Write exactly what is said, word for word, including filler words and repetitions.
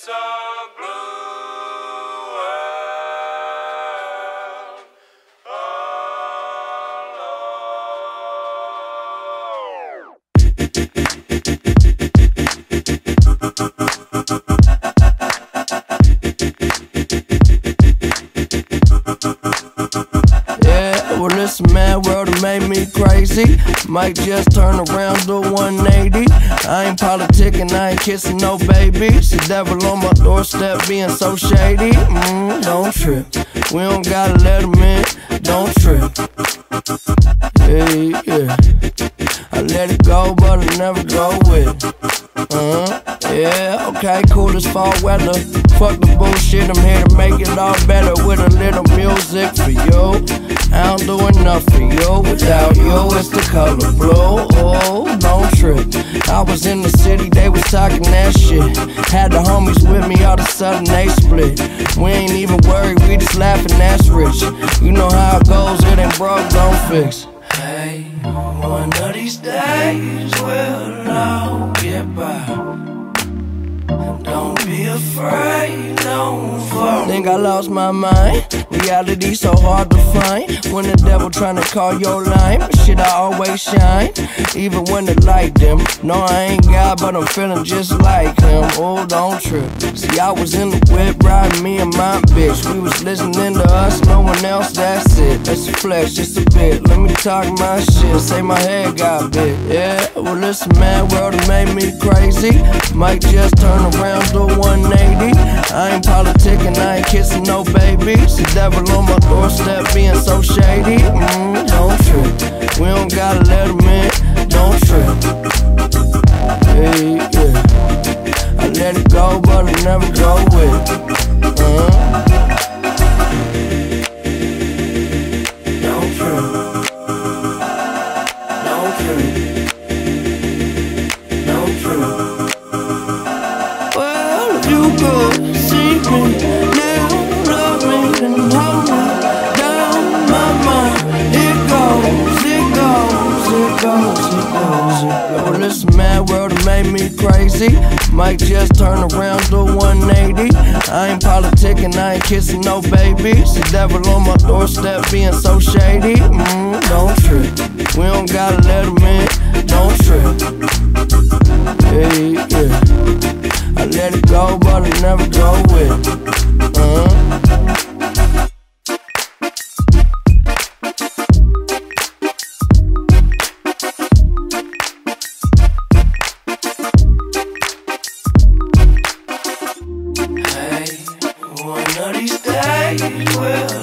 It's a blue world alone. Yeah, well, this mad world that made me crazy. Might just turn around to one eighty. I ain't politicking, I ain't kissing no babies. The devil on my doorstep being so shady. Mm, don't trip, we don't gotta let him in. Don't trip. Yeah, yeah. I let it go, but I never go with it. Uh-huh. Yeah, okay, cool as fall weather. Fuck the bullshit, I'm here to make it all better with a little music for you. I don't do enough for you. Without you, it's the color blue. Oh, don't trip. I was in the city, they was talking that shit. Had the homies with me, all of a sudden they split. We ain't even worried, we just laughing, that's rich. You know how it goes, it ain't broke, don't fix. Hey, one of these days we'll all get by. Don't be afraid, don't fall. Think I lost my mind. Reality so hard to find. When the devil tryna call your line, but shit, I always shine. Even when the light dim. No, I ain't God, but I'm feeling just like him. Oh, don't trip. See, I was in the whip, riding me and my bitch. We was listening to us, no one else, that's it. That's the flesh, just a bit. Let me talk my shit, say my head got big. Yeah, well, this mad world that made me crazy. Might just turn around to one eighty. I ain't politicking, I ain't kissing no babies. The devil on my doorstep being so shady. Mm, don't trip, we don't gotta let him in. Don't trip. Yeah, yeah. I let it go, but I never go with it. Uh-huh. Don't trip. Don't trip. Don't trip. Well, if you could see me now, love me and hold me down my mind. It goes, it goes, it goes, it goes, it goes. Well, this mad world that made me crazy. Might just turn around to one eighty. I ain't politicking, I ain't kissing no babies. The devil on my doorstep being so shady. Mm, don't trip, we don't gotta let him in. Don't trip. Yeah, yeah. I let it go, but I never go with it. Uh-huh. Hey, one of these days we'll